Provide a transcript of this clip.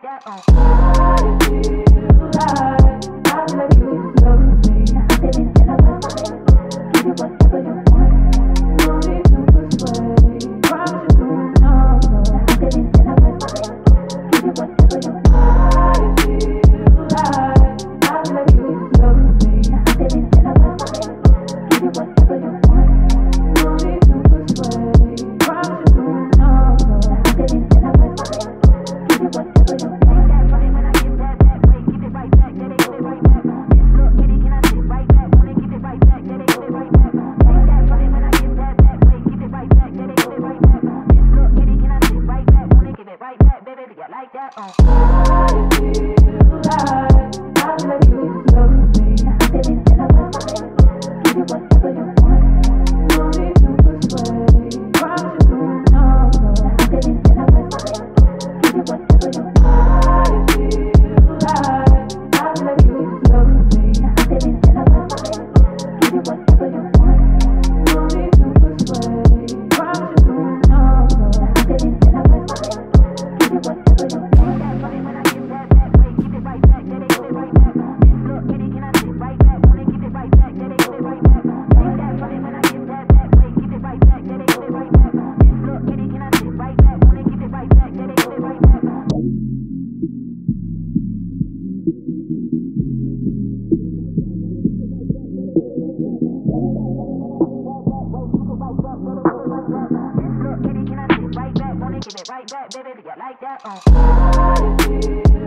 that. I feel like I let you love me. Give you whatever you want. No need to persuade. Promise you do not go. Give you whatever you want. I feel like I let you love me. Give you whatever you want. No need to persuade. Promise you do not go. Give you whatever you want. Like that. I feel like I let you love me. Give you whatever you want. No need to persuade. Promise you do not go. Give you whatever you want. I feel like I let you love me. Give you whatever you want. No need to persuade. Promise you do not go. Give you whatever you want. Right back, baby, like that. I feel